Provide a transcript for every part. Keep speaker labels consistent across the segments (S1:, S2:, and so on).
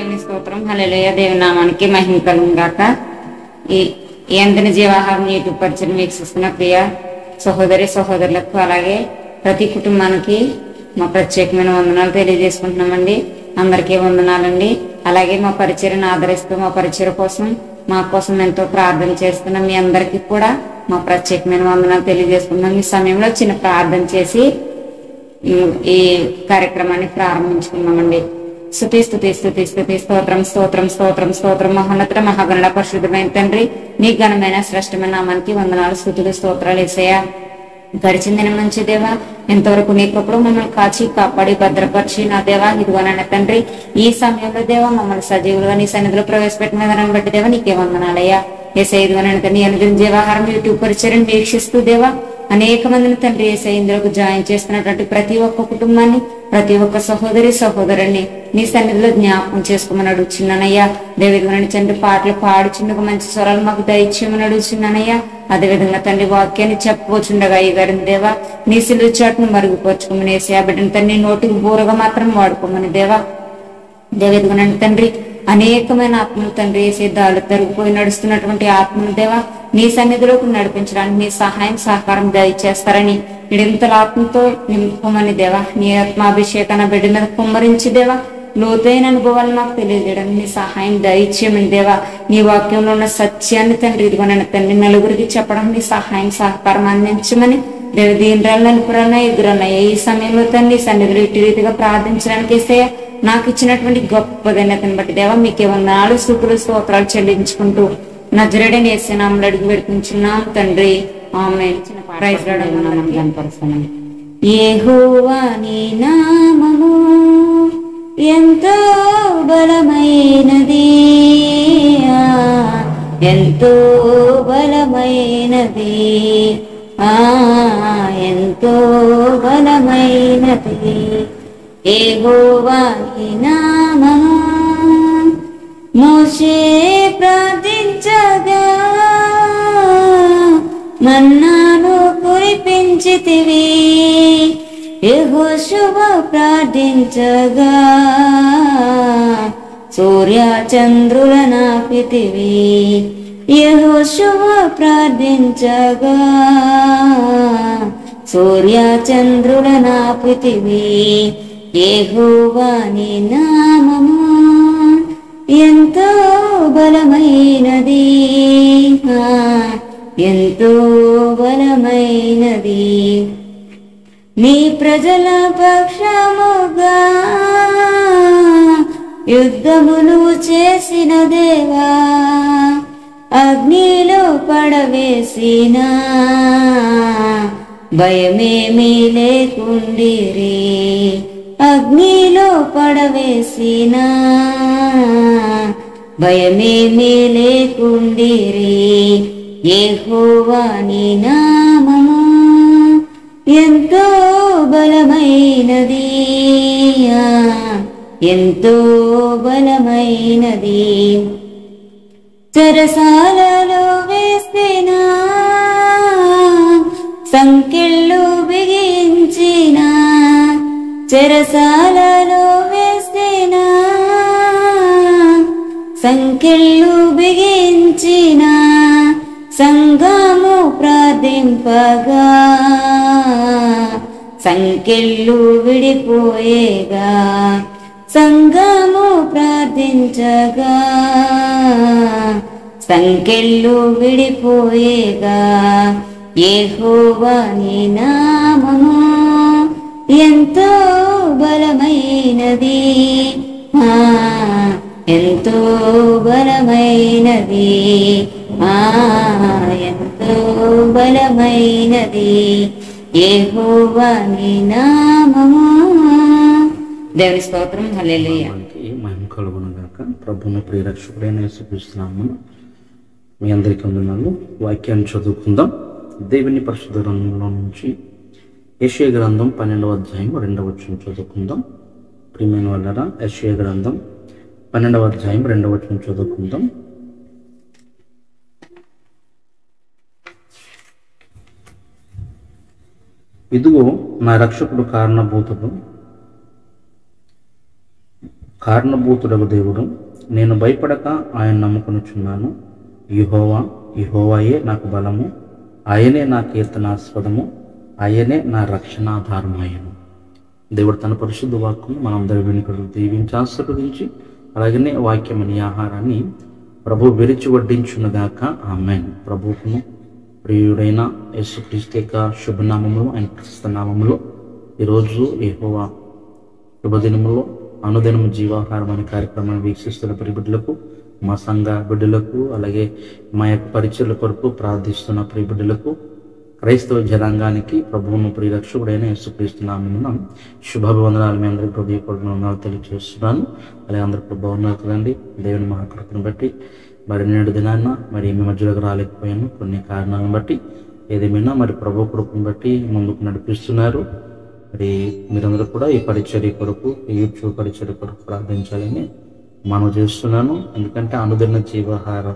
S1: దేవుని స్తోత్రం. హల్లెలూయా. దేవుని నామానికి మహిమ కలుగును గాక. ఈ అందరి జీవాహారం యూట్యూబ్ పరిచయం వీక్షిస్తున్న ప్రియ సహోదరి సహోదరులకు అలాగే ప్రతి కుటుంబానికి మా ప్రత్యేకమైన వందనాలు తెలియజేసుకుంటున్నామండి. అందరికీ వందనాలండి. అలాగే మా పరిచయను ఆదరిస్తూ మా పరిచయ కోసం మా కోసం ఎంతో ప్రార్థన చేస్తున్న మీ అందరికీ కూడా మా ప్రత్యేకమైన వందనాలు తెలియజేసుకుంటున్నాం. ఈ సమయంలో చిన్న ప్రార్థన చేసి ఈ కార్యక్రమాన్ని ప్రారంభించుకున్నామండి. స్తుతి స్తుతి స్తుతి స్తుతి స్తోత్రం స్తోత్రం స్తోత్రం స్తోత్రం మహోన్నత మహాగణుడ పరిశుద్ధమైన తండ్రి, నీ ఘనమైన శ్రేష్టమైన నామానికి వందనాలు స్తుతులు స్తోత్రాలు యేసయ్యా. గడిచిన దినం నుంచి దేవా ఎంతవరకు నీ కృపలో మమ్మల్ని కాచి కాపాడి భద్రపరిచి నా దేవా ఇదిగోనన్న తండ్రి, ఈ సమయంలో దేవా మమ్మల్ని సజీవులుగా నీ సన్నిధిలో ప్రవేశపెట్టిన విధానం బట్టి దేవా నీకే వందనాలయ్యా. యేసయ్య ఇదిగోనన్న తండ్రి అనుదిన జీవాహారం యూట్యూబ్ పరిచయం వీక్షిస్తూ దేవా అనేక మందిని తండ్రి యేసయ్య ఇందులోకి జాయిన్ చేస్తున్నటువంటి ప్రతి ఒక్క కుటుంబాన్ని ప్రతి ఒక్క సహోదరి సహోదరుని నీ సన్నిధిలో జ్ఞాపకం చేసుకోమని అడుగుచున్నానయ్యా. అదేవిధంగా తండ్రి పాటలు పాడుచుండగా మంచి స్వరాలు మాకు దయచేయమని అడుగుచున్నానయ్యా. అదేవిధంగా తండ్రి వాక్యాన్ని చెప్పబోచుండగా అయ్యగారిని దేవా నీ సిలువ చాటును మరుగుపరుచుకోమని యేసయ్య బిడ్డను తండ్రి నోటికి బూరగా మాత్రం వాడుకోమని దేవా. అదేవిధంగా తండ్రి అనేకమైన ఆత్మలు తండ్రి వేసే దాళ్ళు తరిగిపోయి నడుస్తున్నటువంటి ఆత్మను దేవా నీ సన్నిధిలోకి నడిపించడానికి నీ సహాయం సహకారం దయచేస్తారని నిడంతల ఆత్మతో నింపమని దేవా నీ ఆత్మాభిషేకాన్ని బిడ్డ మీద కుమ్మరించి దేవా లోతైన అనుభవాలు మాకు తెలియజేయడానికి నీ సహాయం దయచేయమని దేవా. నీ వాక్యంలో ఉన్న సత్యాన్ని తండ్రి ఇదిగోనన్న తండ్రి నలుగురికి చెప్పడానికి నీ సహాయం సహకారం అందించమని దేవ దీనిరాలు నలుపురన్నా ఎదురన్నా ఈ సమయంలో తండ్రి సన్నిధిలో ఇటు రీతిగా ప్రార్థించడానికి వేసే నాకు ఇచ్చినటువంటి గొప్ప ధన్యతను బట్టి దేవా మీకే వందనాలు స్తుతులు స్తోత్రాలు చెల్లించుకుంటూ నజరేయుడైన యేసు నామములో అడిగి పెడుకుంటున్నాం తండ్రి, ఆమేన్. Praise lord. కనపరుస్తాను. యెహోవా నీ నామము ఎంతో బలమైనది, ఎంతో బలమైనది, ఎంతో బలమైనది. యెహోవా నీ నామము మోషే ప్రార్థించగా మన్నాను కురిపించితివి, యెహోషువ ప్రార్థించగా సూర్య చంద్రుల నాపితివి, యెహోషువ ప్రార్థించగా సూర్య చంద్రుల నాపితివి. యెహోవా నీ నామము ఎంతో బలమైనది, ఎంతో బలమైనది. నీ ప్రజల పక్షముగా యుద్ధమును చేసిన దేవా అగ్నిలో పడవేసిన భయమేమీ లేకుండిరి, అగ్నిలో పడవేసిన భయమేమీ లేకుండిరి. యెహోవా నీ నామము ఎంతో బలమైనది, ఎంతో బలమైనది. చెరసాలలో వేసిన సంకెళ్ళు బిగించిన, చెరసాలలో వేసిన సంకెళ్ళు బిగించిన సంఘము ప్రార్థింపగా సంకెళ్ళు విడిపోయేగా, సంఘము ప్రార్థించగా సంకెళ్ళు విడిపోయేగా. యెహోవా నీ నామము ఎంతో బలమైనది, ఎంతో బలమైనది, ఎంతో బలమైనది. యెహోవా నీ నామము. దేవుని స్తోత్రం. హల్లెలూయా.
S2: మహిమ కలుగును గాక. ప్రభువును ప్రియరక్షకుడైన యేసుక్రీస్తు నామమున మీ అందరికీ వందనాలు. వాక్యాన్ని చదువుకుందాం. దేవుని పరిశుద్ధ గ్రంథంలో నుంచి యెషయా గ్రంథం 12వ అధ్యాయం 2వ వచనం చదువుకుందాం. ప్రియమైన వాళ్ళరా, యెషయా గ్రంథం 12వ అధ్యాయం 2వ వచనం చదువుకుందాం. ఇదిగో నా రక్షకుడు కారణభూతుడగు దేవుడు, నేను భయపడక ఆయన నమ్ముకొనుచున్నాను. యెహోవాయే నాకు బలము, ఆయనే నా కీర్తనాస్పదము, ఆయనే నా రక్షణాధారమాయను. దేవుడు తన పరిశుద్ధ వాక్కును మనందరి వెనుకలు దీవించి ఆశీర్వదించి అలాగనే వాక్యం అనే ఆహారాన్ని ప్రభు విరిచి వడ్డించునుగాక. ఆమేన్. ప్రభువును ప్రియుడైన యేసుక్రీస్తు యొక్క శుభనామములో, ఆయన క్రీస్తు నామములో ఈరోజు యెహోవా శుభదినములో అనుదినము జీవాహారం అనే కార్యక్రమాన్ని వీక్షిస్తున్న ప్రియబిడ్డలకు, మా సంఘ బిడ్డలకు, అలాగే మా యొక్క పరిచయల కొరకు ప్రార్థిస్తున్న ప్రియబిడ్డలకు, క్రైస్తవ జనాంగానికి ప్రభువును ప్రియరక్షకుడైన యేసుక్రీస్తు నామమున శుభాభివందనాలు. మీ అందరికీ హృదయపూర్వక వందనాలు తెలియజేస్తున్నాను. అలాగే అందరికీ బాగున్నారు కదండి. దేవుని మహాకృపను బట్టి మరి నేడు దినాన్న మరి మీ మధ్యలోకి రాలేకపోయాను కొన్ని కారణాలను బట్టి. ఏదేమైనా మరి ప్రభు కృపను బట్టి ముందుకు నడిపిస్తున్నారు. మరి మీరందరూ కూడా ఈ పరిచర్య కొరకు, ఈ యూట్యూబ్ పరిచర్య కొరకు ప్రార్థించాలని మనం చేస్తున్నాను. ఎందుకంటే అనుదిన జీవాహారం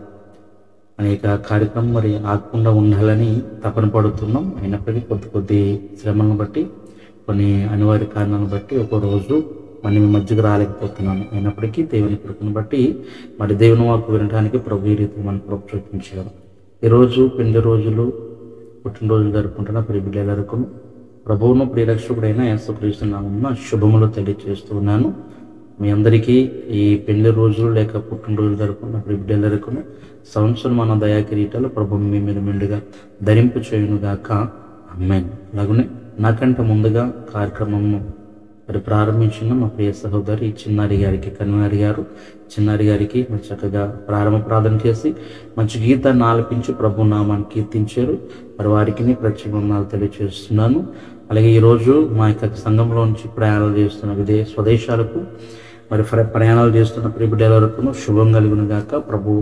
S2: అనేక కార్యక్రమం మరి ఆగకుండా ఉండాలని తపన పడుతున్నాం. అయినప్పటికీ కొద్ది శ్రమలను బట్టి, కొన్ని అనివార్య కారణాలను బట్టి ఒక రోజు మరి మీ మధ్యకు రాలేకపోతున్నాను. అయినప్పటికీ దేవుని కృపను బట్టి మరి దేవుని వాక్కు వినడానికి ప్రభు ఈ రీతి మన కృప చూపించారు. ఈరోజు పెళ్లి రోజులు, పుట్టినరోజులు జరుపుకుంటున్న ప్రియబిడ్డలకు ప్రభువును ప్రియరక్షకుడైన యేసుక్రీస్తు నామమున శుభములు తెలియజేస్తున్నాను. మీ అందరికీ ఈ పెళ్లి రోజులు లేక పుట్టినరోజులు జరుపుకున్న ప్రియబిడ్డలకు సంవత్సరం మన దయా కిరీటాలు ప్రభు మీ మీద మెండుగా ధరింపు చేయునుగాక. ఆమేన్. అలాగనే నాకంటే ముందుగా కార్యక్రమము మరి ప్రారంభించిన మా ప్రియ సహోదరి చిన్నారి గారికి, కన్వీనర్ గారు, చిన్నారి గారికి మరి చక్కగా ప్రారంభ ప్రార్థన చేసి మంచి గీతాన్ని ఆలపించి ప్రభు నామాన్ని కీర్తించారు. మరి వారికి ప్రత్యేకనాలు తెలియజేస్తున్నాను. అలాగే ఈరోజు మా యొక్క సంఘంలో నుంచి ప్రయాణాలు చేస్తున్న స్వదేశాలకు మరి ప్రయాణాలు చేస్తున్న ప్రియబిడ్డలకు శుభం కలుగును గాక. ప్రభు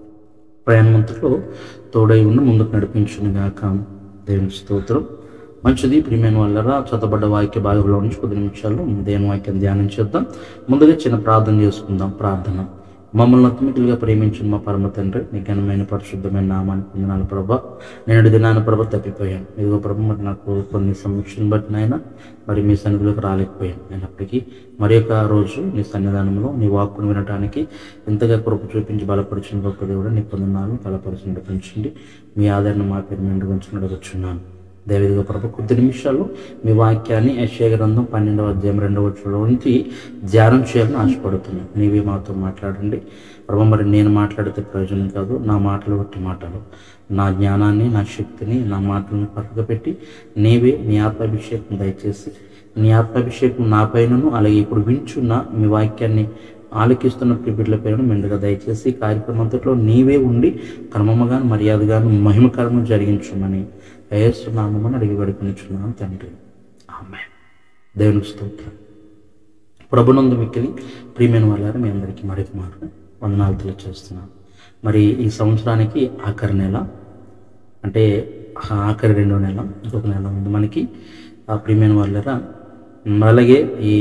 S2: ప్రయాణమంతలో తోడై ఉండి ముందుకు నడిపించును గాక. దేవుని స్తోత్రం. మంచిది ప్రియమైన వాళ్ళరా, చదవబడ్డ వాక్య భాగంలో నుంచి 10 నిమిషాలు దేవుని వాక్యం ధ్యానం చేద్దాం. ముందుగా చిన్న ప్రార్థన చేసుకుందాం. ప్రార్థన. మమ్మల్ని అత్మికులుగా ప్రేమించిన మా పరమ తండ్రి, నీ ఘనమైన పరిశుద్ధమైన నామానికి వందనాలు ప్రభా. నేడు దినాన్ని ప్రభ తప్పిపోయాను. ఇదిగో ప్రభు మరి నాకు కొన్ని సమస్యలను బట్టి నాయన మరి మీ సన్నిధిలోకి రాలేకపోయాను. అయినప్పటికీ మరి యొక్క రోజు నీ సన్నిధానంలో నీ వాక్కును వినడానికి ఎంతగా కృప చూపించి బలపరిచిన గొప్ప దేవుడు నీ వందనాలు. బలపరిచి నడిపించండి. మీ ఆదరణ మా పేరు మెండు గురించి నడవచ్చున్నాను. దేవిదిగా ప్రభు కొద్ది నిమిషాలు మీ వాక్యాన్ని యెషయా గ్రంథం 12వ అధ్యాయం 2వ వచనంలో నుంచి ధ్యానం చేయాలని ఆశపడుతున్నాను. నీవే మాతో మాట్లాడండి ప్రభు. మరి నేను మాట్లాడితే ప్రయోజనం కాదు, నా మాటలు బట్టి మాటలు, నా జ్ఞానాన్ని, నా శక్తిని, నా మాటలను పక్కకు పెట్టి నీవే నీ ఆత్మాభిషేకం దయచేసి, నీ ఆత్మాభిషేకం నా పైనను అలాగే ఇప్పుడు వింటున్న మీ వాక్యాన్ని ఆలకిస్తున్న ప్రిబిడ్ల పేరును మెండుగా దయచేసి కార్యక్రమం అంతట్లో నీవే ఉండి క్రమముగాను మర్యాదగాను మహిమకరము జరిగించమని యేసు నామమున అడిగి వేడుకొనుచున్నాను తండ్రి. ఆమేన్. దేవునికి స్తోత్రం. ప్రభునందు మిక్కిలి ప్రియమైన వాళ్ళారా, మీ అందరికీ మరొక వందనాలు తెలియజేస్తున్నాను. మరి ఈ సంవత్సరానికి ఆఖరి నెల, అంటే ఆఖరి 2వ నెల, ఇంకొక నెల ఉంది మనకి. ఆ ప్రియమైన వాళ్ళారా, అలాగే ఈ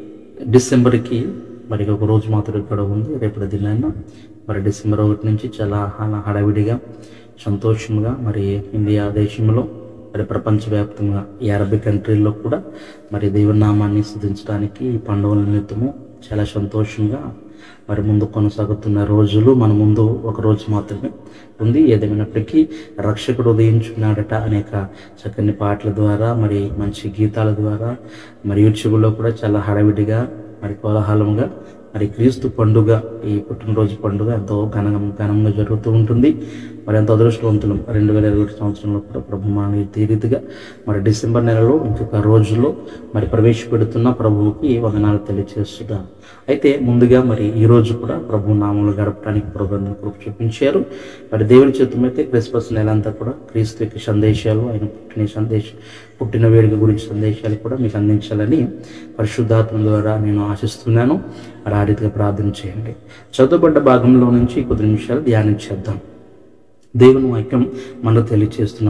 S2: డిసెంబర్కి మరి ఒక రోజు మాత్రం ఇక్కడ ఉంది. రేపటి దినాన్న మరి డిసెంబర్ 1 నుంచి చాలా హడావిడిగా సంతోషంగా మరి ఇండియా దేశంలో మరి ప్రపంచవ్యాప్తంగా 80 కంట్రీల్లో కూడా మరి దేవుని నామాన్ని స్తుతించడానికి ఈ పండుగల నిమిత్తము చాలా సంతోషంగా మరి ముందు కొనసాగుతున్న రోజులు మన ముందు ఒక రోజు మాత్రమే ఉంది. ఏదేమైనప్పటికీ రక్షకుడు ఉదయించున్నాడట అనేక చక్కని పాటల ద్వారా మరి మంచి గీతాల ద్వారా మరి యూట్యూబ్లో కూడా చాలా హడావిడిగా మరి కోలాహలంగా మరి క్రీస్తు పండుగ, ఈ పుట్టినరోజు పండుగ ఎంతో ఘనంగా జరుగుతూ ఉంటుంది. మరి ఎంతో అదృష్టవంతులు 2021 సంవత్సరంలో కూడా ప్రభు మన ఈ రీతిగా మరి డిసెంబర్ నెలలో ఇంకొక రోజుల్లో మరి ప్రవేశపెడుతున్న ప్రభువుకి వందనాలు తెలియజేస్తున్నాను. అయితే ముందుగా మరి ఈ రోజు కూడా ప్రభు నామములు గడపడానికి ప్రభు కృప చూపించారు. మరి దేవుని చిత్తమైతే క్రిస్మస్ నెల అంతా కూడా క్రీస్తు యొక్క సందేశాలు, ఆయన పుట్టిన వేడుక గురించి సందేశాలు కూడా మీకు అందించాలని పరిశుద్ధాత్మ ద్వారా నేను ఆశిస్తున్నాను. మరి ఆ రీతిగా ప్రార్థన చేయండి. చదవబడ్డ భాగంలో నుంచి కొద్ది నిమిషాలు ధ్యానం చేద్దాం. దేవుని వాక్యం మనకు తెలియజేస్తున్న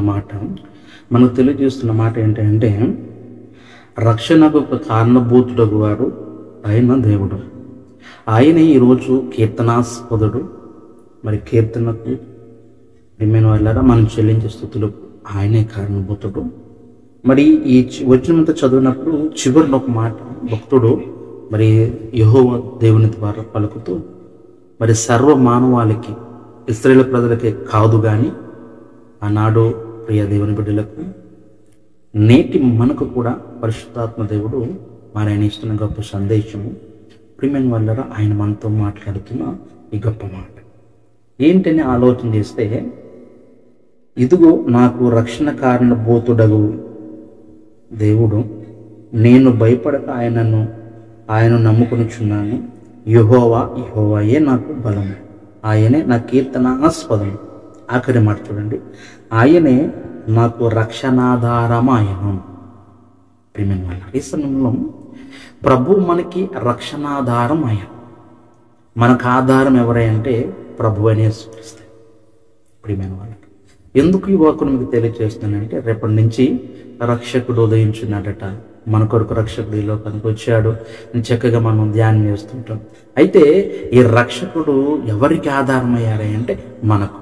S2: మాట ఏంటంటే, రక్షణకు ఒక కారణభూతుడగు వాడు ఆయన దేవుడు. ఆయన ఈరోజు కీర్తనాస్పదుడు. మరి కీర్తనకు ప్రియమైన వాళ్ళారా, మనం చెల్లించే స్తుతులకు ఆయనే కారణభూతుడు. మరి ఈ వచనమంతా చదివినప్పుడు చివరిలో ఒక మాట భక్తుడు మరి యెహోవా దేవుని ద్వారా పలుకుతూ మరి సర్వ మానవాళికి, ఇశ్రాయేలు ప్రజలకే కాదు కానీ ఆనాడు ప్రియ దేవుని బిడ్డలకు, నేటి మనకు కూడా పరిశుద్ధాత్మ దేవుడు మరి ఆయన ఇస్తున్న గొప్ప సందేశము. ప్రియమైన వాళ్ళరా, ఆయన మనతో మాట్లాడుతున్న ఈ గొప్ప మాట ఏంటని ఆలోచన చేస్తే, ఇదిగో నాకు రక్షణ కారణభూతుడగు దేవుడు, నేను భయపడక ఆయన నమ్ముకొనుచున్నాను. యెహోవాయే నాకు బలము, ఆయనే నా కీర్తనాస్పదము. ఆఖరి మాట చూడండి, ఆయనే నాకు రక్షణాధారమాయను. ప్రియమైన వాళ్ళ, ఈ సమయంలో ప్రభు మనకి రక్షణాధారం ఆయన. మనకు ఆధారం ఎవరంటే ప్రభు అనే యేసుక్రీస్తు. ప్రియమైన వాళ్ళకి ఎందుకు ఈ వాక్కును మీకు తెలియజేస్తున్నానంటే, రేపటి నుంచి రక్షకుడు ఉదయించున్నాడట, మన కొరకు రక్షకుడు ఈ లోకానికి వచ్చాడు అని చక్కగా మనం ధ్యానం చేస్తుంటాం. అయితే ఈ రక్షకుడు ఎవరికి ఆధారమయ్యారే అంటే మనకు.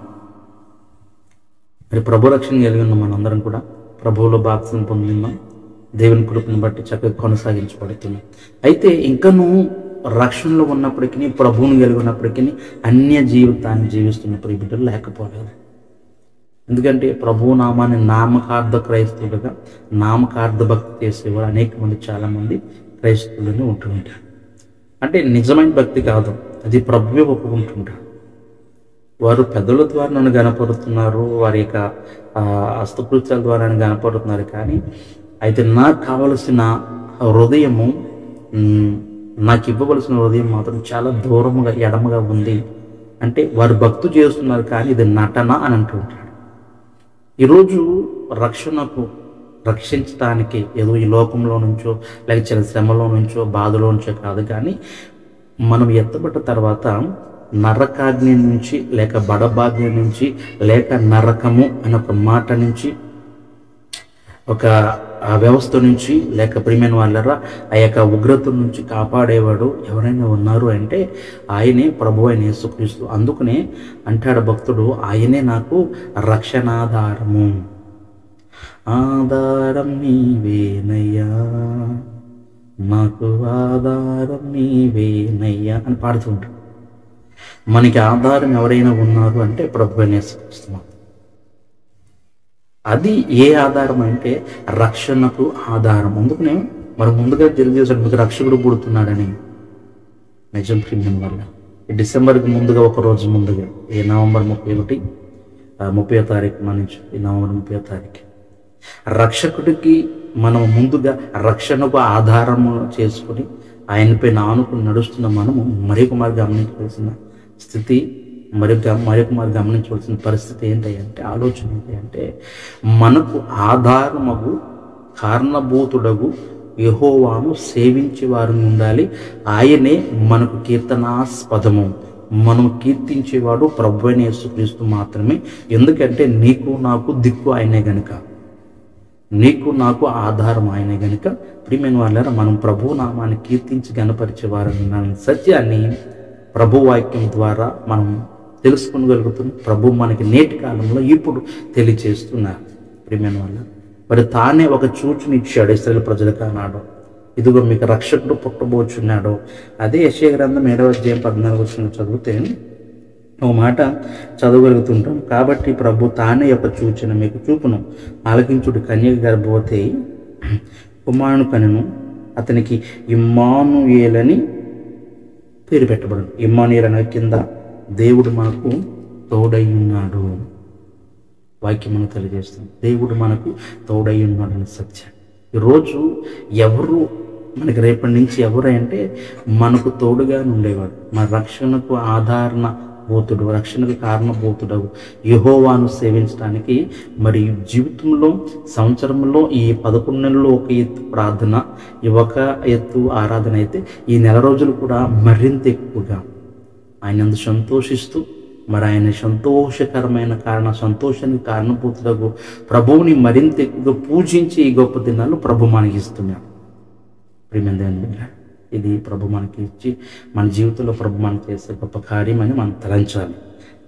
S2: మరి ప్రభు రక్షణ కలిగి ఉన్న మనందరం కూడా ప్రభువులో బాప్తిసం పొందినాం, దేవుని కృపను బట్టి చక్కగా కొనసాగించబడుతున్నాం. అయితే ఇంకనూ రక్షణలో ఉన్నప్పటికీ, ప్రభువుని కలిగి ఉన్నప్పటికీ అన్య జీవితాన్ని జీవిస్తున్న ప్రియ బిడ్డలు లేకపోలేదు. ఎందుకంటే ప్రభువు నామాన్ని నామకార్థ క్రైస్తవులుగా, నామకార్థ భక్తి చేసేవారు అనేక మంది, చాలామంది క్రైస్తవులని ఉంటుంటారు. అంటే నిజమైన భక్తి కాదు, అది ప్రభువే ఒప్పుకుంటుంటారు. వారు పెద్దల ద్వారా నన్ను గనపడుతున్నారు, వారి యొక్క హస్తకృత్యాల ద్వారా నన్ను గనపడుతున్నారు. కానీ అయితే నాకు కావలసిన హృదయము, నాకు ఇవ్వవలసిన హృదయం మాత్రం చాలా దూరముగా, ఎడమగా ఉంది. అంటే వారు భక్తు చేస్తున్నారు కానీ ఇది నటన అని అంటుంటాడు. ఈరోజు రక్షణకు, రక్షించడానికి ఏదో ఈ లోకంలో నుంచో లేక చిన్న శ్రమలో నుంచో బాధలో నుంచో కాదు, కానీ మనం ఎత్తబడ్డ తర్వాత నరకాగ్ని నుంచి లేక బడబాగ్ని నుంచి లేక నరకము అనే ఒక మాట నుంచి, ఒక వ్యవస్థ నుంచి, లేక ప్రియమైన వాళ్ళరా ఆ యొక్క ఉగ్రత నుంచి కాపాడేవాడు ఎవరైనా ఉన్నారు అంటే ఆయనే ప్రభు అయిన యేసుక్రీస్తు. అందుకనే అంటాడు భక్తుడు, ఆయనే నాకు రక్షణాధారము, ఆధారం నీవేనయ్యా, నాకు ఆధారం నీవేనయ్యా అని పాడుతుంటాడు. మనకి ఆధారం ఎవరైనా ఉన్నారు అంటే ప్రభు అయిన యేసుక్రీస్తు. అది ఏ ఆధారం అంటే రక్షణకు ఆధారం. అందుకనే మరి ముందుగా తెలియజేశాడు మీకు రక్షకుడు పుడుతున్నాడని. నిజం ప్రియమైన వల్ల ఈ డిసెంబర్కి ముందుగా ఒక రోజు ముందుగా, ఈ నవంబర్ 30వ తారీఖు నుంచి ఈ నవంబర్ 30వ తారీఖు రక్షకుడికి మనం ముందుగా రక్షణకు ఆధారము చేసుకుని ఆయనపై ఆనుకుని నడుస్తున్న మనము మరొక మరి గమనించవలసిన స్థితి, మరొక మరి గమనించవలసిన పరిస్థితి ఏంటంటే, ఆలోచన ఏంటంటే, మనకు ఆధారమగు కారణభూతుడగు యెహోవాను సేవించే వారు ఉండాలి. ఆయనే మనకు కీర్తనాస్పదము. మనం కీర్తించేవాడు ప్రభు అయిన యేసుక్రీస్తు మాత్రమే. ఎందుకంటే నీకు నాకు దిక్కు ఆయనే గనుక, నీకు నాకు ఆధారం ఆయనే గనుక. ప్రియమైన వాళ్ళారా, మనం ప్రభు నామాన్ని కీర్తించి గణపరిచేవారు సత్యాన్ని ప్రభు వాక్యం ద్వారా మనం తెలుసుకోగలుగుతున్నాం. ప్రభు మనకి నేటి కాలంలో ఇప్పుడు తెలియజేస్తున్నారు. ప్రియమైన వాళ్ళ, మరి తానే ఒక సూచన ఇస్రాయేలు ప్రజలకు అన్నాడు, ఇదిగో మీకు రక్షకుడు పుట్టబోచున్నాడు. అదే యెషయా గ్రంథం 7వ అధ్యాయం 14 చదివితే ఒక మాట చదవగలుగుతుంటాం. కాబట్టి ప్రభు తానే ఒక సూచన మీకు చూపును, ఆలకించుడు, కన్యక గర్భవతి కుమారుని కనును, అతనికి ఇమ్మానుయేలని పేరు పెట్టబడు. ఇమ్మానుయేల్ అనే కింద దేవుడు మనకు తోడై ఉన్నాడు. వాక్యం మనకు తెలియజేస్తుంది, దేవుడు మనకు తోడై ఉన్నాడు అనే సత్యం. ఈరోజు ఎవరు మనకి రేపటి నుంచి ఎవరు అంటే మనకు తోడుగా ఉండేవాడు, మన రక్షణకు ఆధారణ భూతుడు, రక్షణకు కారణభూతుడు యెహోవాను సేవించడానికి. మరి జీవితంలో సంవత్సరంలో ఈ 11 నెలల్లో ఒక ఎత్తు ప్రార్థన, ఈ ఒక ఎత్తు ఆరాధన అయితే ఈ నెల రోజులు కూడా మరింత ఎక్కువగా ఆయన సంతోషిస్తూ, మరి ఆయన సంతోషకరమైన సంతోషానికి కారణభూతులకు ప్రభువుని మరింత ఎక్కువగా పూజించి ఈ గొప్ప దినాలు ప్రభు మనకి ఇస్తున్నాడు. ప్రియమైన ఇది ప్రభు మనకి ఇచ్చి మన జీవితంలో ప్రభు మనకి చేసే గొప్ప కార్యం అని మనం తలంచాలి.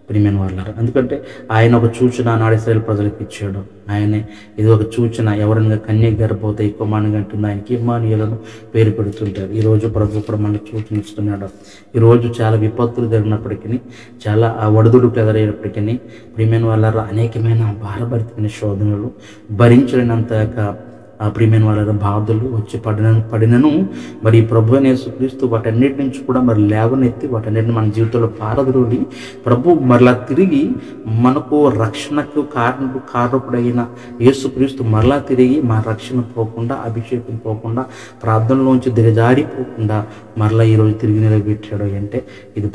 S2: ప్రియమైన వాళ్ళారా. ఎందుకంటే ఆయన ఒక సూచన నాడు ఇశ్రాయేలు ప్రజలకు ఇచ్చాడు. ఆయనే ఇది ఒక సూచన, ఎవరైనా కన్య గర్భవతి కుమారుని అంటుంది, ఆయనకి ఇమ్మానుయేలును పేరు పెడుతుంటారు. ఈరోజు ప్రభు కూడా మనకు సూచన ఇస్తున్నాడు. ఈరోజు చాలా విపత్తులు జరిగినప్పటికీ, చాలా ఒడిదుడుకులు ఎదురైనప్పటికీ, ప్రియమైన వాళ్ళారా, అనేకమైన భారభరితమైన శోధనలు, భరించలేనంత ప్రియమైన వాళ్ళ బాధలు వచ్చి పడినను మరి ప్రభు అయిన యేసుక్రీస్తు వాటన్నిటి నుంచి కూడా మరి లేవనెత్తి వాటన్నిటిని మన జీవితంలో పారద్రోలి ప్రభు మరలా తిరిగి మనకు రక్షణకు కారకుడైన యేసుక్రీస్తు మరలా తిరిగి మా రక్షణ పోకుండా, అభిషేకం పోకుండా, ప్రార్థనలోంచి దిగజారిపోకుండా మరలా ఈరోజు తిరిగి నిలబెట్టాడు అంటే ఇది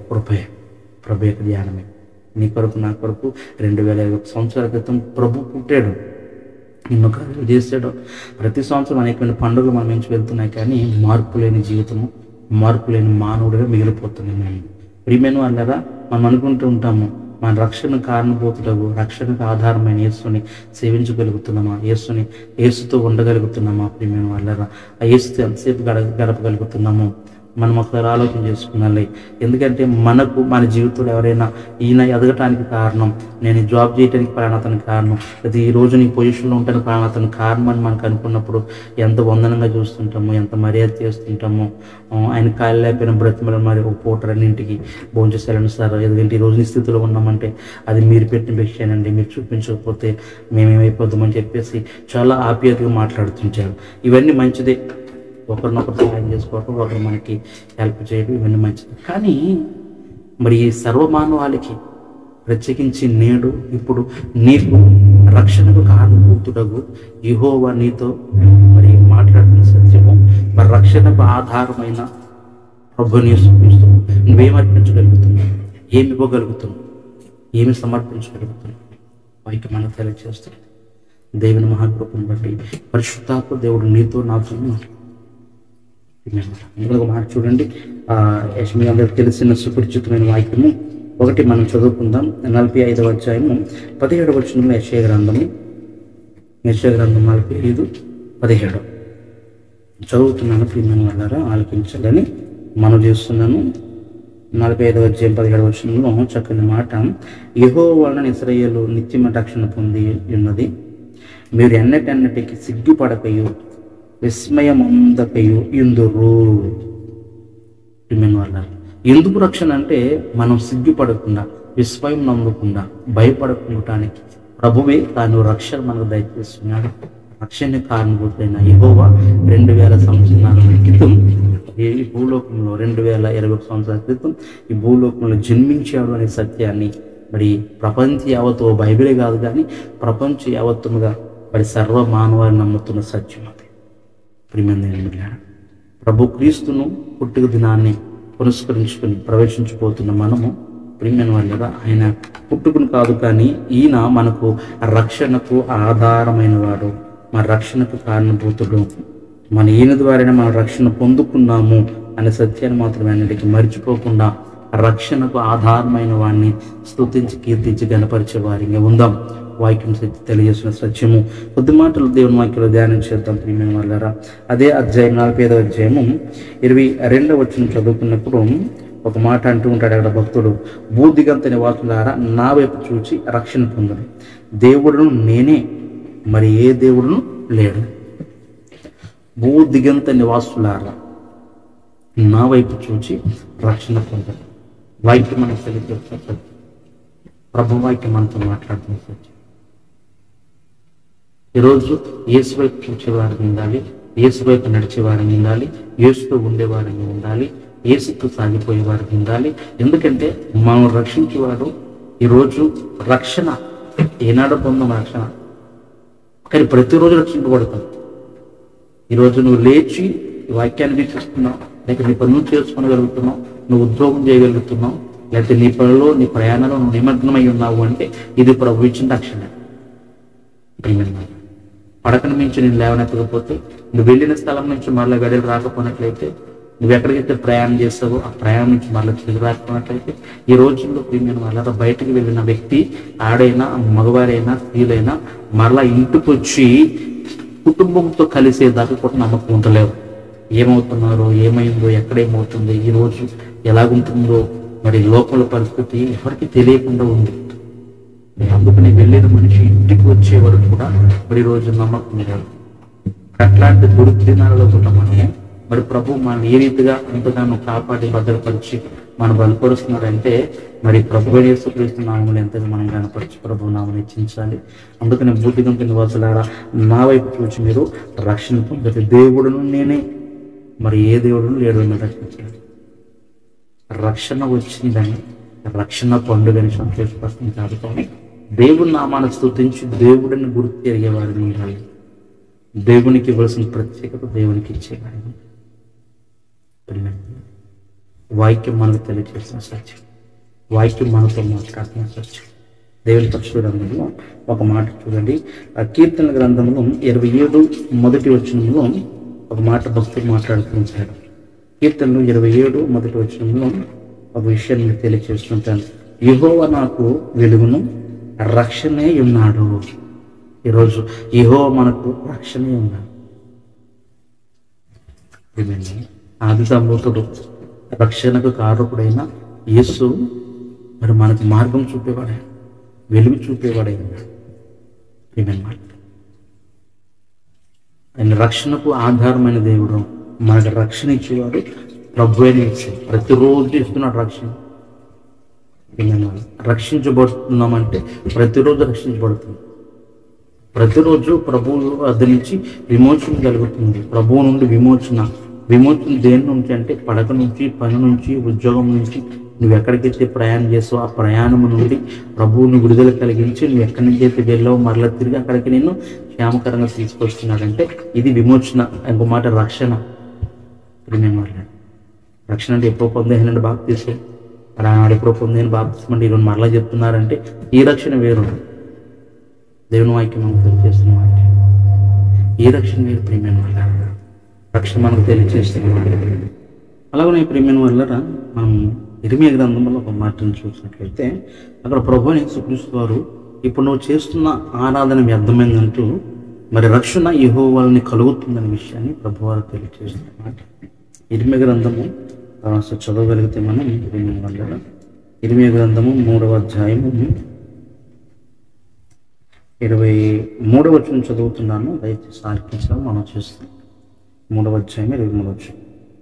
S2: ప్రభు యొక్క ధ్యానమే. నీ కొరకు నా కొరకు 2021 సంవత్సరాల క్రితం ప్రభు పుట్టాడు, ఎన్నో కార్యాలు చేశాడు. ప్రతి సంవత్సరం అనేకమైన పండుగలు మనం నుంచి వెళ్తున్నాయి, కానీ మార్పు లేని జీవితము, మార్పు లేని మానవుడిగా మిగిలిపోతుంది. మేము ప్రియమైన వాళ్ళరా, మనం అనుకుంటూ ఉంటాము మన రక్షణ కారణభూతులకు, రక్షణకు ఆధారమైన యేసుని సేవించగలుగుతున్నామా, యేసుతో ఉండగలుగుతున్నామా? ప్రియమైన వాళ్ళరా, ఆ యేసుతో ఎంతసేపు గడపగలుగుతున్నాము? మనం ఒకసారి ఆలోచన చేసుకున్నాలి. ఎందుకంటే మన జీవితంలో ఎవరైనా ఈయన ఎదగటానికి కారణం, నేను జాబ్ చేయడానికి ప్రాణాతనికి కారణం, లేదా ఈ రోజు నీ పొజిషన్లో ఉండటానికి ప్రాణాతనికి కారణం అని మనకు అనుకున్నప్పుడు ఎంత వందనంగా చూస్తుంటాము, ఎంత మర్యాద చేస్తుంటాము. ఆయన కాళ్ళు లేకపోయిన బ్రతిమల మరి ఒక పూటరన్నింటికి భోంచేసాలని సార్, ఎందుకంటే ఈ రోజు నీ స్థితిలో ఉన్నామంటే అది మీరు పెట్టిన విషయానండి, మీరు చూపించకపోతే మేమేమైపోతామని చెప్పేసి చాలా ఆప్యాయతగా మాట్లాడుతుంటారు. ఇవన్నీ మంచిదే, ఒకరినొకరు సహాయం చేసుకోవడం, ఒకరు మనకి హెల్ప్ చేయడం, ఇవన్నీ మంచిది. కానీ మరి సర్వమానవాళికి ప్రత్యేకించి నేడు ఇప్పుడు నీకు రక్షణకు కారణభూతుడగు యెహోవా నీతో మరి మాట్లాడుతున్న సత్యము, మరి రక్షణకు ఆధారమైన ప్రభువుని యేసుక్రీస్తు నువ్వేం అర్పించగలుగుతున్నావు, ఏమి ఇవ్వగలుగుతున్నావు, ఏమి సమర్పించగలుగుతున్నావు? వారికి మనకు తెలియజేస్తుంది. దేవుని మహాకృపను బట్టి పరిశుద్ధాత్మ దేవుడు నీతో నాతో ఇంకొక మాట చూడండి. మీ అందరికి తెలిసిన సుపరిచితమైన వాక్యము ఒకటి మనం చదువుకుందాం. 45వ అధ్యాయము 17వ వచనంలో యెషయా గ్రంథం 45:17 చదువుతున్నాను. ప్రియమైన వాళ్ళారా, ఆలకించాలని మనం చేస్తున్నాను. 45వ అధ్యాయం 17వ వచనంలో చక్కని మాట, యెహోవా వలన ఇశ్రాయేలు నిత్యమైన రక్షణ పొంది ఉన్నది, మీరు ఎన్నటెన్నటికి సిగ్గుపడకయు విస్మయమందకయు ఇందురు. ఎందుకు రక్షణ అంటే మనం సిగ్గుపడకుండా, విస్మయం నమ్మకుండా, భయపడకుండాటానికి ప్రభువే తాను రక్షణ మనకు దయచేస్తున్నాడు. రక్షణ కారణభూతైన యెహోవా 2000 సంవత్సరాల క్రితం ఈ భూలోకంలో 2021 సంవత్సరాల క్రితం ఈ భూలోకంలో జన్మించాడు అనే సత్యాన్ని మరి ప్రపంచ యావత్తు, బైబిలే కాదు కానీ ప్రపంచ యావత్తుగా మరి సర్వ మానవాన్ని నమ్ముతున్న సత్యం అది. ప్రియమైన ప్రభు క్రీస్తును పుట్టుక దినాన్ని పురస్కరించుకొని ప్రవేశించిపోతున్న మనము ప్రియమైన వాళ్ళగా ఆయన పుట్టుకుని కాదు, కానీ ఈయన మనకు రక్షణకు ఆధారమైన వాడు, మన రక్షణకు కారణభూతుడు. మన ఈయన ద్వారానే మనం రక్షణ పొందుకున్నాము అనే సత్యాన్ని మాత్రమే అన్నిటికీ మర్చిపోకుండా రక్షణకు ఆధారమైన వాడిని స్తుతించి, కీర్తించి, గణపరిచే వారిగా ఉందాం. వాక్యం తెలియజేసిన సత్యము కొద్ది మాటలు దేవుని వాక్యంలో ధ్యానం చేద్దాం. ప్రియమైన వాళ్ళారా, అదే అధ్యాయం 45వ అధ్యాయము 22వ వచనం చదువుకున్నప్పుడు ఒక మాట అంటూ ఉంటాడు అక్కడ భక్తుడు, భూదిగంత నివాసులారా నా వైపు చూచి రక్షణ పొందును, దేవుడును నేనే, మరి ఏ దేవుడును లేడు. భూదిగంత నివాసులారా నా వైపు చూచి రక్షణ పొందును. వాక్యం మనకు తెలియజేస్తున్న సత్యం, ప్రభు వాక్యం మనతో మాట్లాడుతున్న సత్యం. ఈరోజు యేసు వైపు చూచేవారిని ఉండాలి, యేసు వైపు నడిచేవారిని ఉండాలి, యేసుతో ఉండేవారిని ఉండాలి, యేసుతో సాగిపోయేవారిని ఉండాలి. ఎందుకంటే మనం రక్షించేవాడు ఈరోజు రక్షణ ఏనాడు పొందాం రక్షణ, కానీ ప్రతిరోజు రక్షింపబడతాం. ఈరోజు నువ్వు లేచి ఈ వాక్యాన్ని వీక్షిస్తున్నావు, లేక నీ పనులు చేసుకోగలుగుతున్నావు, నువ్వు ఉద్యోగం చేయగలుగుతున్నావు, లేకపోతే నీ పనిలో నీ ప్రయాణంలో నువ్వు నిమగ్నమై ఉన్నావు అంటే ఇది ప్రభు ఇచ్చిన రక్షణ. పడకను మించి నేను లేవనెత్తకపోతే, నువ్వు వెళ్ళిన స్థలం నుంచి మరలా గడిలు రాకపోయినట్లయితే, నువ్వు ఎక్కడికైతే ప్రయాణం చేస్తావో ఆ ప్రయాణం నుంచి మరలా తిరిగి రాకపోయినట్లయితే, ఈ రోజుల్లో ప్రియమైన వాళ్ళ బయటకు వెళ్ళిన వ్యక్తి ఆడైనా మగవారైనా స్త్రీలైనా మరలా ఇంటికి వచ్చి కుటుంబంతో కలిసేదాకా కూడా నమ్మకం ఉండలేవు. ఏమవుతున్నారో, ఏమైందో, ఎక్కడేమవుతుందో, ఈ రోజు ఎలాగుంటుందో మరి లోపల పరిస్థితి ఎవరికి తెలియకుండా ఉంది. అందుకని వెళ్ళిన మనిషి ఇంటికి వచ్చే వరకు కూడా మరి రోజు నమ్మకం లేదు. అట్లాంటి దుర్దినాలలో కూడా మనము మరి ప్రభు మనల్ని ఏ రీతిగా ఎంతగానో కాపాడి భద్రపరిచి మనం బలపరుస్తున్నాడంటే మరి ప్రభు యేసుక్రీస్తు నామములు ఎంతగా మనం కనపరిచి ప్రభు నామం హెచ్చించాలి. అందుకని బుద్ధిగంత నివాసులారా నా వైపు చూసి మీరు రక్షణ పొందరు. దేవుడును నేనే, మరి ఏ దేవుడును లేడు రక్షించాలి. రక్షణ వచ్చిందని రక్షణ పండుగని సంతోషపడతాం కాదు, కానీ దేవుని నామాన్ని స్తుతించి దేవుడిని గుర్తు ఎరిగేవాడిని ఉండాలి. దేవునికి ఇవ్వాల్సిన ప్రత్యేకత దేవునికి ఇచ్చేవాడిని. వాక్యం మనకు తెలియజేసిన సత్యం, వాక్యం మనతో మాట్లాడుతున్న సత్యం. దేవుని పరిశుద్ధ గ్రంథంలో ఒక మాట చూడండి. ఆ కీర్తన గ్రంథంలో 27 మొదటి వచనంలో ఒక మాట భక్తులు మాట్లాడుతుంటాడు. కీర్తనలు 27 మొదటి వచనంలో ఒక విషయాన్ని మీకు తెలియజేస్తుంటాను. యెహోవా నాకు వెలుగును రక్షణే ఉన్నాడు. ఈరోజు యెహోవా మనకు రక్షణే ఉన్నాడు. ఆది సంభూతుడు రక్షణకు కారకుడైన యేసు మరి మనకు మార్గం చూపేవాడే, వెలుగు చూపేవాడే ఉన్నాడు. ఆయన రక్షణకు ఆధారమైన దేవుడు, మనకు రక్షణ ఇచ్చేవాడు ప్రభు అయిన ఇచ్చాడు. ప్రతిరోజు ఇస్తున్నాడు రక్షణ. రక్షించబడుతున్నామంటే ప్రతిరోజు రక్షించబడుతుంది. ప్రతిరోజు ప్రభువు వద్ద నుంచి విమోచన కలుగుతుంది. ప్రభువు నుండి విమోచన దేని నుంచి అంటే పడక నుంచి, పని నుంచి, ఉద్యోగం నుంచి, నువ్వు ఎక్కడికైతే ప్రయాణం చేసావు ఆ ప్రయాణం నుండి ప్రభువుని విడుదల కలిగించి నువ్వు ఎక్కడి నుంచి అయితే వెళ్ళావు మరలా తిరిగి అక్కడికి నేను క్షేమకరంగా తీసుకొస్తున్నాడంటే ఇది విమోచన. ఇంకో మాట రక్షణ. రక్షణ అంటే ఎప్పుడో పొందేనండి బాప్తీసం, ఆనాడు ఎప్పుడో పొందేను బాప్తీసం అంటే ఈరోజు మరలా చెప్తున్నారంటే ఈ రక్షణ వేరు. దేవుని వాక్యం మనకు తెలియజేస్తున్న వాక్యం ఈ రక్షణ వేరు. ప్రియమైన వల్ల రక్షణ మనకు తెలియజేస్తున్న అలాగనే ప్రియమైన వల్ల మనం ఇర్మియా గ్రంథంలో ఒక మాటను చూసినట్లయితే అక్కడ ప్రభువుని యేసుక్రీస్తు వారు ఇప్పుడు నువ్వు చేస్తున్న ఆరాధన వ్యర్థమైందంటూ మరి రక్షణ యెహోవాని కలుగుతుందనే విషయాన్ని ప్రభువారు తెలియజేస్తున్నమాట. ఇర్మియా గ్రంథము చదవగలిగితే మనం ఇర్మియా గ్రంథము 3వ అధ్యాయము 23వ వచనం చదువుతున్నాను. దయచేసి ఆలకించడం మనం చేస్తాం. 3వ అధ్యాయం 23వ వచనం.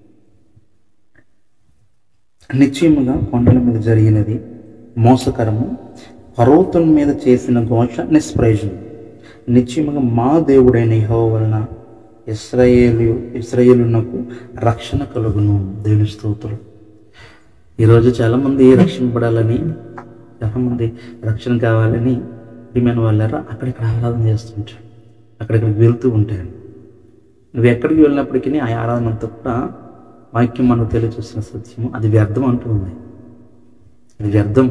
S2: నిశ్చయముగా కొండల మీద జరిగినది మోసకరము, పర్వతం మీద చేసిన ఘోష నిష్ప్రయోజనం. నిశ్చయముగా మా దేవుడైన యెహోవా వలన ఇశ్రాయేలునకు రక్షణ కలుగును. దేవుని స్తోత్రం. ఈరోజు చాలామంది రక్షింపడాలని, చాలామంది రక్షణ కావాలని ప్రియమైన వాళ్ళారా అక్కడిక్కడ ఆరాధన చేస్తుంటారు, అక్కడిక్కడికి వెళ్తూ ఉంటారు. నువ్వు ఎక్కడికి వెళ్ళినప్పటికీ ఆ ఆరాధన అంతా కూడా వాక్యం మనకు తెలియజేసిన సత్యము అది వ్యర్థం అంటూ ఉంది. అది వ్యర్థం.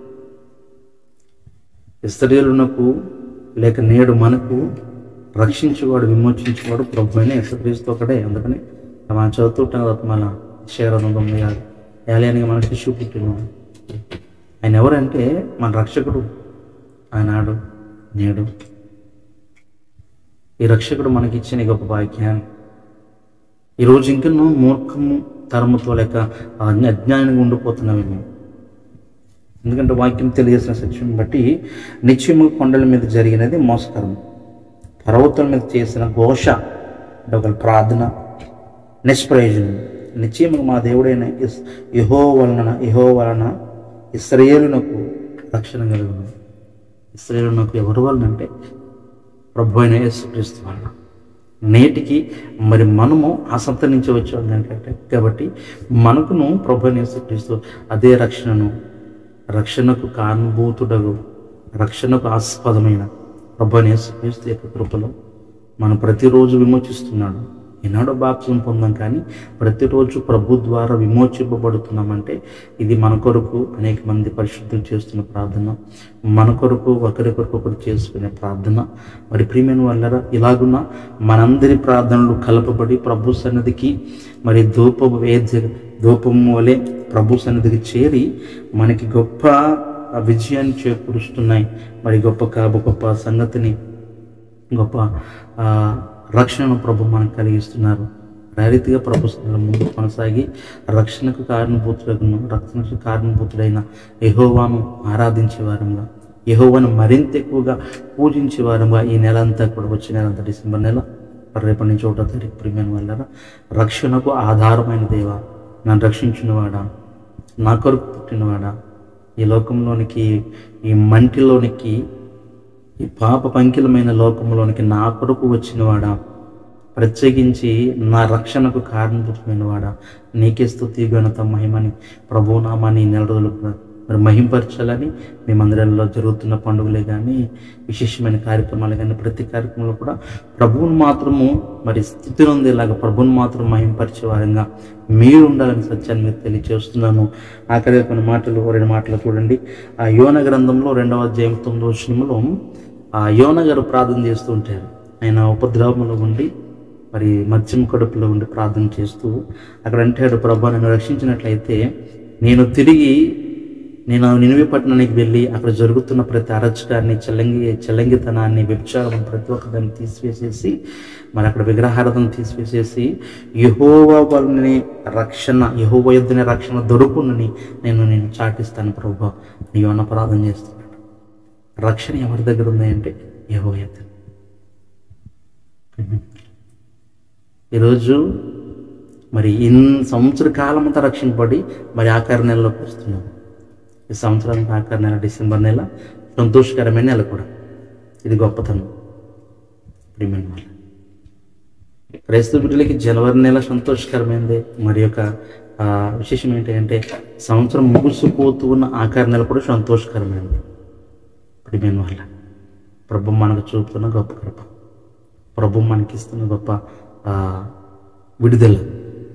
S2: ఇశ్రాయేలునకు లేక నేడు మనకు రక్షించేవాడు, విమోచించేవాడు ప్రభు అయిన యేసుక్రీస్తు ఒకడే. అందుకని మనం చదువుతుంటాం మన శేరనందం ఏలయానికి మన శిశువు పుట్టిన ఆయన ఎవరంటే మన రక్షకుడు. ఆనాడు నేడు ఈ రక్షకుడు మనకిచ్చిన గొప్ప భాగ్యాన్ని ఈరోజు ఇంకా మూర్ఖము తరముతో లేక అజ్ఞానంగా ఉండిపోతున్నామేమో. ఎందుకంటే వాక్యం తెలియజేసిన సత్యం బట్టి నిశ్చయము కొండల మీద జరిగినది మోసకరం, పర్వతాల మీద చేసిన ఘోష అంటే ఒక ప్రార్థన నిష్ప్రయోజనం. నిశ్చయముగా మా దేవుడైన యెహోవా వలన ఇశ్రాయేలునకు రక్షణ కలుగును. ఇశ్రాయేలునకు ఎవరి వలన అంటే ప్రభు అయిన యేసుక్రీస్తు వలన. నేటికి మరి మనము ఆ సంత నుంచి వచ్చాం కాబట్టి మనకును ప్రభు అయిన యేసుక్రీస్తు అదే రక్షణకు కారణభూతుడగు, రక్షణకు ఆస్పదమైన ప్రభు అయిన యేసుక్రీస్తు యొక్క కృపలో మనం ప్రతిరోజు విమోచిస్తున్నాడు. ఈనాడు బాప్తిసం పొందాం కానీ ప్రతిరోజు ప్రభు ద్వారా విమోచింపబడుతున్నామంటే ఇది మన కొరకు అనేక మంది పరిశుద్ధులు చేస్తున్న ప్రార్థన, మన కొరకు ఒకరికొకరు చేసుకునే ప్రార్థన. మరి ప్రియమైన వాళ్ళరా ఇలాగున్న మనందరి ప్రార్థనలు కలపబడి ప్రభు సన్నిధికి మరి ధూపము వలె ప్రభు సన్నిధికి చేరి మనకి గొప్ప విజయాన్ని చేకూరుస్తున్నాయి. మరి గొప్ప సంగతిని, గొప్ప రక్షణను ప్రభు మనకు కలిగిస్తున్నారు. ఆ రీతిగా ప్రభు సన్నిధిలో ముందుకు కొనసాగి రక్షణకు కారణభూతుడైన యెహోవాను ఆరాధించే వారంగా, యెహోవాను మరింత ఎక్కువగా పూజించే వారంగా ఈ నెల అంతా కూడా, వచ్చే నెల అంతా డిసెంబర్ నెల రేపటి నుంచి 1వ తారీఖు ప్రియమైన వాళ్ళారా, రక్షణకు ఆధారమైన దేవా, నన్ను రక్షించినవాడా, నా కొరకు పుట్టినవాడా, ఈ లోకంలోనికి, ఈ మంటిలోనికి, ఈ పాప పంకిలమైన లోకంలోనికి నా కొరకు వచ్చినవాడా, ప్రత్యేకించి నా రక్షణకు కారణభూతమైన వాడా, నీకే స్తుతి ఘనత మహిమని ప్రభునామాన్ని ఈ నెల రోజులు మరి మహింపరచాలని, మీ మందిరాల్లో జరుగుతున్న పండుగలే కానీ, విశేషమైన కార్యక్రమాలు కానీ, ప్రతి కార్యక్రమంలో కూడా ప్రభువును మాత్రము మరి స్థితి నొందేలాగా, ప్రభువును మాత్రం మహింపరిచే వారంగా మీరు ఉండాలని సత్యాన్ని మీకు తెలియజేస్తున్నాను. ఆఖరి కొన్ని మాటలు, 2 మాటలు చూడండి. ఆ యోన గ్రంథంలో 2వ అధ్యాయం 9వ వచనంలో ఆ యోన గారు ప్రార్థన చేస్తూ ఉంటారు. ఆయన ఉపద్రవంలో ఉండి, మరి మత్స్యం కడుపులో ఉండి ప్రార్థన చేస్తూ అక్కడ అంటాడు, ప్రభు నన్ను రక్షించినట్లయితే నేను తిరిగి నినివే పట్టణానికి వెళ్ళి అక్కడ జరుగుతున్న ప్రతి అరచకాన్ని, చెల్లంగితనాన్ని, వ్యభిచారం ప్రతి ఒక్కదాన్ని తీసివేసేసి, మరి అక్కడ విగ్రహారాధన తీసివేసేసి యెహోవా వలనే రక్షణ, యెహోవా యొద్దనే రక్షణ దొరుకునని నేను చాటిస్తాను ప్రభు నీ యోన ప్రార్థన చేస్తున్నాడు. రక్షణ ఎవరి దగ్గర ఉందంటే యెహోవా యొద్ద. ఈరోజు మరి సంవత్సర కాలం అంతా రక్షింపబడి మరి ఆఖరి నెలలోకి వస్తున్నాం. ఈ సంవత్సరానికి ఆఖరి నెల డిసెంబర్ నెల సంతోషకరమైన నెల కూడా. ఇది గొప్పతనం ప్రియమైన వాళ్ళ. క్రైస్తవ బిడ్డలకి జనవరి నెల సంతోషకరమైనది. మరి యొక్క విశేషం ఏంటంటే సంవత్సరం ముగిసిపోతూ ఉన్న ఆఖరి నెల కూడా సంతోషకరమైనది ప్రియమైన వాళ్ళ. ప్రభు మనకు చూపుతున్న గొప్ప కృప, ప్రభు మనకిస్తున్న గొప్ప విడుదల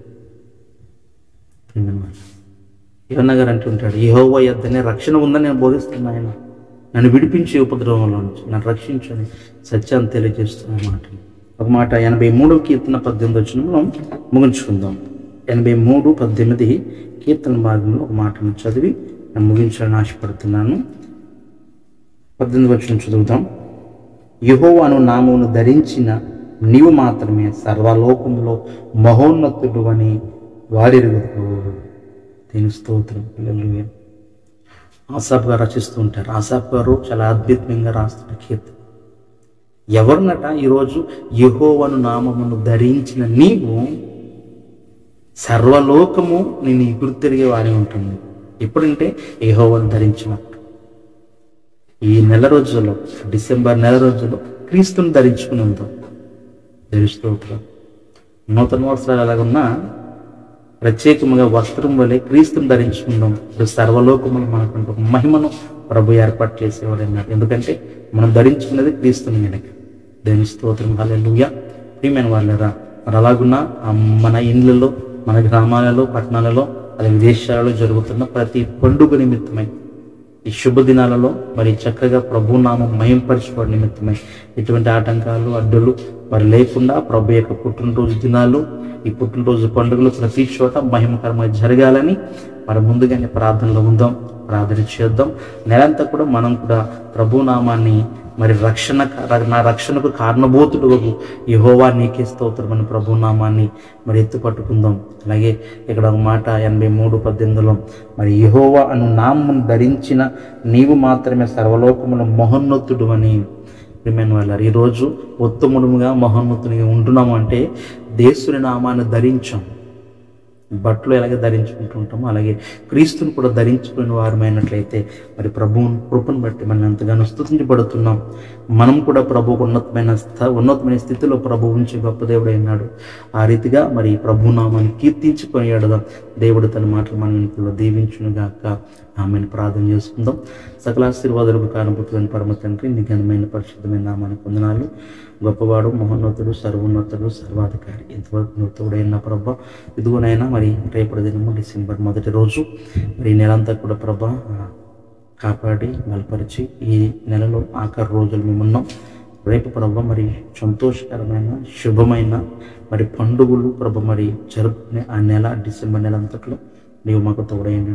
S2: ప్రియమైన వాళ్ళ. యోన గారు అంటుంటాడు, యెహోవా యొద్దనే రక్షణ ఉందని నేను బోధిస్తున్నా, ఆయన నన్ను విడిపించి ఉపద్రవంలో నుంచి నన్ను రక్షించని సత్యాన్ని తెలియజేస్తున్న మాట. ఒక మాట 83వ కీర్తన 18వ వచనంలో ముగించుకుందాం. 83:18 కీర్తన భాగంలో ఒక మాటను చదివి నేను ముగించాలని ఆశపడుతున్నాను. 18వ వచనం చదువుతాం. యెహోవాను నామమును ధరించిన నీవు మాత్రమే సర్వలోకములో మహోన్నతుడు అని వారెరుగుదురు. దీని స్తోత్రం. హల్లెలూయా. ఆసాఫ్ గారు రచిస్తూ ఉంటారు. ఆసాఫ్ గారు చాలా అద్భుతంగా రాస్తున్న కీర్తన. ఎవరినట ఈరోజు యెహోవాను నామమును ధరించిన నీవు సర్వలోకము నేను గుర్తిరిగే వారి ఉంటుంది. ఎప్పుడంటే యెహోవాను ధరించినట్టు. ఈ నెల రోజుల్లో, డిసెంబర్ నెల రోజుల్లో క్రీస్తుని ధరించుకుని ఉంటాం. స్తోత్రం. నూతన వస్త్రాలు ఎలాగున్నా ప్రత్యేకముగా వస్త్రం వలె క్రీస్తుని ధరించుకుందాం. సర్వలోకములు మనకు మహిమను ప్రభు ఏర్పాటు చేసేవాడు అన్నాడు. ఎందుకంటే మనం ధరించుకున్నది క్రీస్తుని కనుక. దేని స్తోత్రం. హల్లెలూయా. ప్రియమైన వాళ్ళరా, మరి అలాగున్నా మన ఇండ్లలో, మన గ్రామాలలో, పట్టణాలలో, అదే విదేశాలలో జరుగుతున్న ప్రతి పండుగ నిమిత్తమై, ఈ శుభదినాలలో మరి చక్కగా ప్రభునామం మహింపరచుకోవడం నిమిత్తమై ఎటువంటి ఆటంకాలు, అడ్డులు మరి లేకుండా ప్రభు యొక్క పుట్టినరోజు దినాలు, ఈ పుట్టినరోజు పండుగలు ప్రతి చోట మహిమకరంగా జరగాలని మరి ముందుగానే ప్రార్థనలో ఉందాం, ప్రార్థన చేద్దాం. నెలంతా కూడా మనం కూడా ప్రభునామాన్ని మరి నా రక్షణకు కారణభూతుడు యెహోవా నీకే స్తోత్రం అని ప్రభునామాన్ని మరి ఎత్తు పట్టుకుందాం. అలాగే ఇక్కడ ఒక మాట 83:18లో మరి యెహోవా అను నామమును ధరించిన నీవు మాత్రమే సర్వలోకముల మహోన్నతుడు అని. ప్రియమైన వాళ్ళారు, ఈరోజు ఉత్తముడుగా మహోన్నతునిగా ఉంటున్నాము అంటే దేవుని నామాన్ని ధరించాం. బట్టలు ఎలాగే ధరించుకుంటుంటామో అలాగే క్రీస్తుని కూడా ధరించుకునే వారమైనట్లయితే మరి ప్రభువుని కృపను బట్టి మనం ఎంతగానో స్తుతించబడుతున్నాం. మనం కూడా ప్రభువుకు ఉన్నతమైన స్థితిలో ప్రభు ఉంచి గొప్ప దేవుడు అయినాడు. ఆ రీతిగా మరి ప్రభునామాన్ని కీర్తించుకొని ఎడదాం. దేవుడు తన మాటలు మన ఇంట్లో దీవించునుగాక. ఆమెను ప్రార్థన చేసుకుందాం. సకల ఆశీర్వాదాలకు కారణభూతులైన పరమ తండ్రి, నీ ఘనమైన పరిశుద్ధమైన నామానికి వందనాలు. గొప్పవాడు, మహోన్నతుడు, సర్వోన్నతుడు, సర్వాధికారి, ఇంతవరకు నువ్వు తోడైన ప్రభా. ఇదిగోనైనా మరి రేపటి దినము డిసెంబర్ మొదటి రోజు మరి ఈ నెలంతా కూడా ప్రభా కాపాడి బలపరిచి ఈ నెలలో ఆఖరి రోజులు మేమున్నాం. రేపు ప్రభ మరి సంతోషకరమైన శుభమైన మరి పండుగలు ప్రభ మరి జరుపుకునే ఆ నెల డిసెంబర్ నెల అంతట్లో నీవు మాకు తోడైనండి.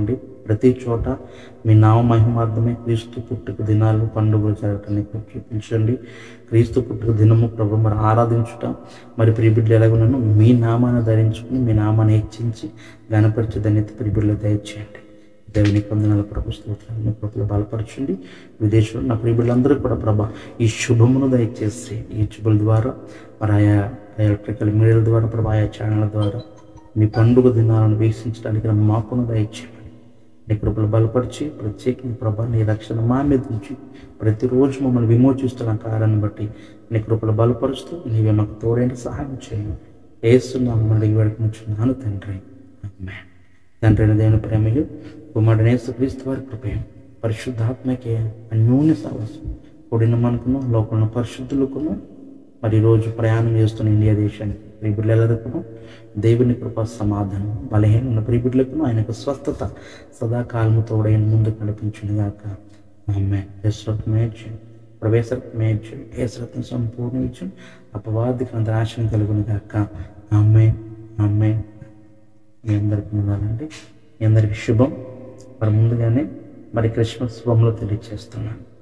S2: ప్రతి చోట మీ నామ మహిమార్థమే క్రీస్తు పుట్టుక దినాలు పండుగలు జరగటానికి చూపించండి. క్రీస్తు పుట్టుక దినము ప్రభు మరి ఆరాధించుట మరి ప్రియబిడ్డలు ఎలాగున్నాను మీ నామాన్ని ధరించుకుని మీ నామాన్ని హెచ్చించి గణపరిచే ధన్యత ప్రియబిడ్డలు దయచేయండి. దేవుని వందనాల ప్రభు స్తోత్రాలను ప్రభుత్వం బలపరచండి. విదేశంలో నా ప్రియబిడ్డలందరూ కూడా ప్రభా ఈ శుభమును దయచేసి ఈ శుభుల ద్వారా మరి ఆయా ఎలక్ట్రికల్ మీడియాల ద్వారా ప్రభా ఆయా ఛానళ్ళ ద్వారా మీ పండుగ దినాలను వీక్షించడానికి మాకును దయచేయండి. నీ కృపలు బలపరిచి ప్రత్యేకంగా ప్రభా నీ రక్షణ మా మీద నుంచి ప్రతిరోజు మమ్మల్ని విమోచిస్తున్న కార్యాన్ని బట్టి నీ కృపలు బలపరుస్తూ నీవే మాకు తోడైన సహాయం చేయండి. ఏస్తున్నాం మమ్మల్ని వేడుకుంటున్నాను తండ్రి. ఆమేన్. తండ్రి అయిన దేవుని ప్రేమయు కుమారుడైన యేసుక్రీస్తు వారి కృపయు పరిశుద్ధాత్మకే అన్యోన్య సహవాసం కూడిన మనకును లోకంలో పరిశుద్ధులకును మరి రోజు ప్రయాణం చేస్తున్న ఇండియా దేశానికి ప్రియబిడ్డలకును దేవుని కృప సమాధానం బలహీన ఉన్న ప్రియబిడ్డలకును ఆయనకు స్వస్థత సదాకాలము తోడైన ముందుకు నడిపించును గాక. ఆమేన్. యశ్వత్మేచ్ఛం ప్రవేశత్మేచ్ఛం ఏశ్వత్వం సంపూర్ణించం అపవాదికి నాశనం కలుగును గాక. ఆమేన్. ఆమేన్. మీ అందరికీ ఉండాలండి. మీ అందరికీ శుభం. మరి ముందుగానే మరి క్రిస్మస్ శుభములు తెలియజేస్తున్నాను.